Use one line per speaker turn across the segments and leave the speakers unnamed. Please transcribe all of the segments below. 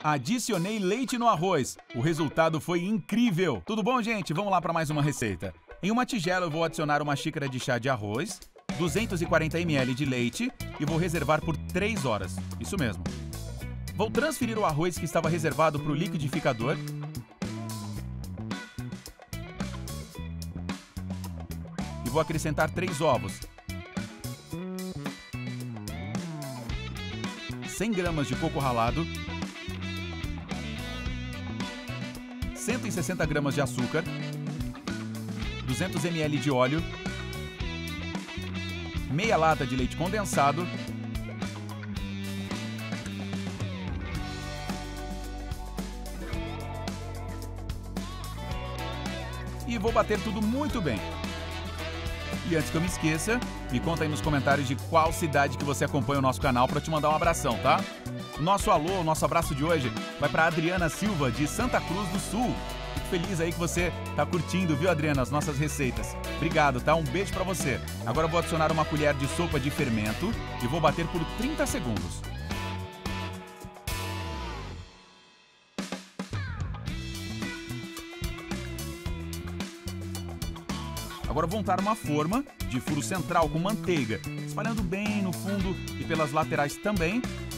Adicionei leite no arroz. O resultado foi incrível. Tudo bom, gente? Vamos lá para mais uma receita. Em uma tigela eu vou adicionar uma xícara de chá de arroz, 240 ml de leite e vou reservar por 3 horas. Isso mesmo. Vou transferir o arroz que estava reservado para o liquidificador. E vou acrescentar 3 ovos. 100 gramas de coco ralado. 160 gramas de açúcar. 200 ml de óleo. Meia lata de leite condensado. E vou bater tudo muito bem. E antes que eu me esqueça, me conta aí nos comentários de qual cidade que você acompanha o nosso canal para te mandar um abração, tá? Nosso alô, nosso abraço de hoje vai para Adriana Silva, de Santa Cruz do Sul. Fico feliz aí que você tá curtindo, viu, Adriana, as nossas receitas. Obrigado, tá? Um beijo para você. Agora eu vou adicionar uma colher de sopa de fermento e vou bater por 30 segundos. Agora vou untar uma forma de furo central com manteiga, espalhando bem no fundo e pelas laterais também.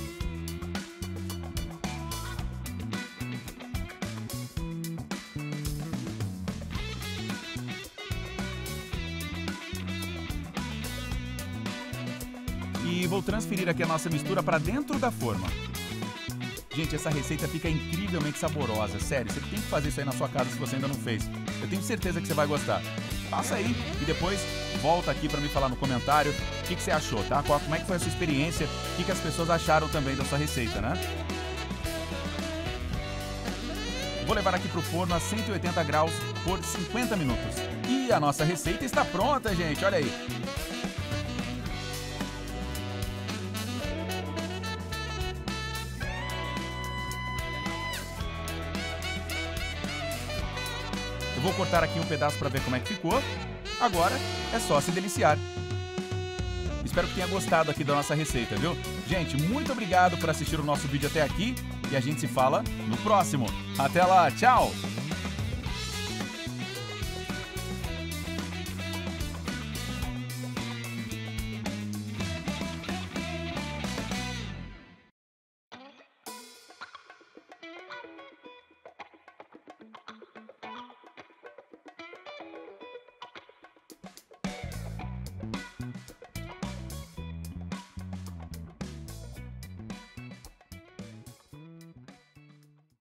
E vou transferir aqui a nossa mistura para dentro da forma. Gente, essa receita fica incrivelmente saborosa, sério, você tem que fazer isso aí na sua casa se você ainda não fez. Eu tenho certeza que você vai gostar. Faça aí e depois volta aqui para me falar no comentário o que você achou, tá? Como é que foi a sua experiência, o que as pessoas acharam também da sua receita, né? Vou levar aqui pro forno a 180 graus por 50 minutos. E a nossa receita está pronta, gente, olha aí. Eu vou cortar aqui um pedaço para ver como é que ficou. Agora é só se deliciar. Espero que tenha gostado aqui da nossa receita, viu? Gente, muito obrigado por assistir o nosso vídeo até aqui e a gente se fala no próximo. Até lá, tchau!